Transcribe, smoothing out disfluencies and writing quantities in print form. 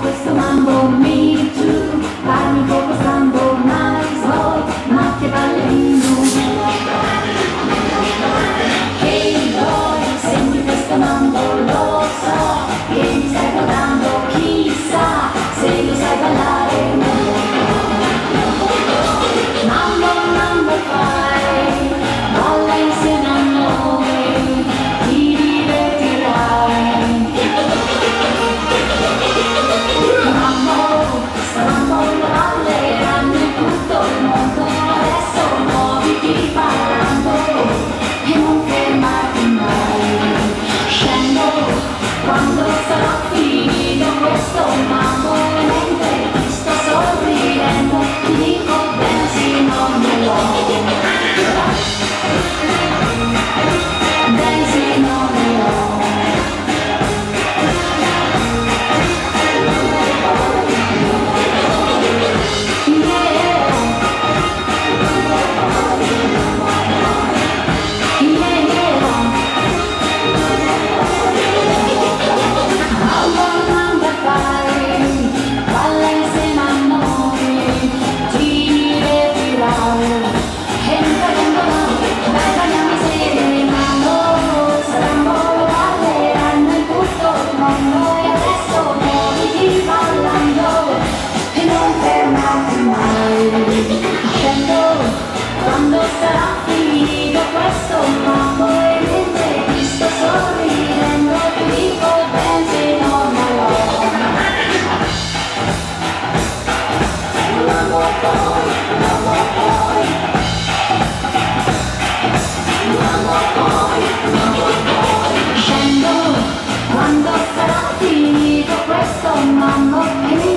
questo mambo me too, parli un poco strambo, nice boy, ma che ballerino. Hey boy, senti questo mambo, lo so, che mi stai guardando, chissà se lo sai ballare. Mambo, mambo fai, balla insieme a noi, ti divertirai. Mambo lo balleranno in tutto il mondo, adesso muoviti ballando e non fermarti mai. Scendo quando sarà finito questo mambo e mentre ti sto sorridendo ti dico danzi non me lo. Danzi non me lo. Quando sarà finito questo mambo e mentre ti sto sorridendo ti dico danzi non me lo. Mambo poi, mambo poi, mambo poi, mambo poi. Scendo quando sarà finito questo mambo e